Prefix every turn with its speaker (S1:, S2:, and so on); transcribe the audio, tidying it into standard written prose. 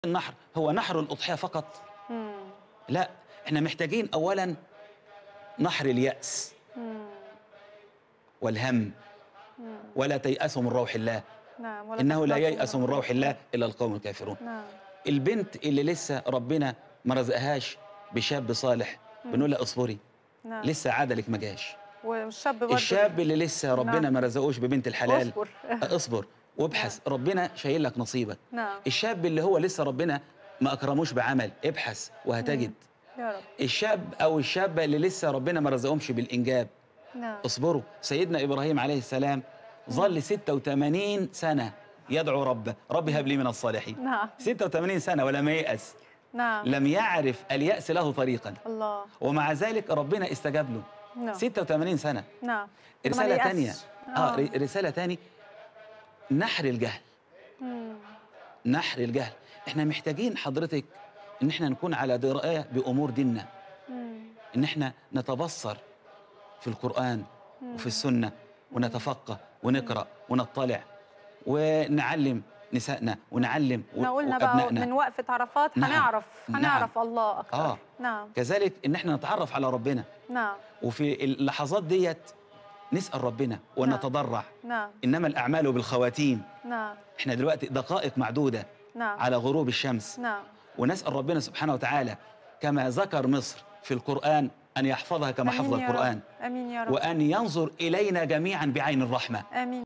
S1: النحر هو نحر الأضحية فقط؟
S2: مم.
S1: لا، احنا محتاجين أولا نحر اليأس والهم. ولا تيأسوا من روح الله،
S2: نعم، ولا
S1: إنه لا
S2: تقنطوا
S1: ييأس من روح الله إلا القوم الكافرون.
S2: نعم.
S1: البنت اللي لسه ربنا ما رزقهاش بشاب صالح بنقول لها اصبري،
S2: نعم.
S1: لسه عدلك ما جاش.
S2: والشاب برضه
S1: الشاب اللي لسه ربنا
S2: نعم.
S1: ما رزقوش ببنت الحلال
S2: اصبر
S1: اصبر وابحث،
S2: نعم.
S1: ربنا شايل لك نصيبك.
S2: نعم.
S1: الشاب اللي هو لسه ربنا ما اكرموش بعمل ابحث وهتجد.
S2: يا رب.
S1: الشاب او الشابه اللي لسه ربنا ما رزقهمش بالانجاب
S2: نعم.
S1: اصبروا. سيدنا ابراهيم عليه السلام ظل 86 سنه يدعو ربه، رب هب لي من الصالحين.
S2: نعم.
S1: 86 سنه ولم ييأس.
S2: نعم.
S1: لم يعرف اليأس له طريقا.
S2: الله.
S1: ومع ذلك ربنا استجاب له.
S2: نعم.
S1: 86 سنة.
S2: نعم.
S1: رسالة تانية. رسالة تاني، نحر الجهل. نحر الجهل. احنا محتاجين حضرتك ان احنا نكون على دراية بأمور ديننا. ان احنا نتبصر في القرآن وفي السنة ونتفقه ونقرأ ونطلع ونعلم نسائنا ونعلم
S2: قلنا بقى
S1: وابنائنا.
S2: من وقفة عرفات هنعرف الله أكتر. نعم.
S1: كذلك ان احنا نتعرف على ربنا.
S2: نعم.
S1: وفي اللحظات ديت نسأل ربنا ونتضرع.
S2: نعم.
S1: إنما الأعمال بالخواتيم.
S2: نعم.
S1: احنا دلوقتي دقائق معدودة على غروب الشمس.
S2: نعم.
S1: ونسأل ربنا سبحانه وتعالى كما ذكر مصر في القرآن أن يحفظها كما حفظ القرآن.
S2: آمين يا رب.
S1: وأن ينظر إلينا جميعا بعين الرحمة.
S2: آمين.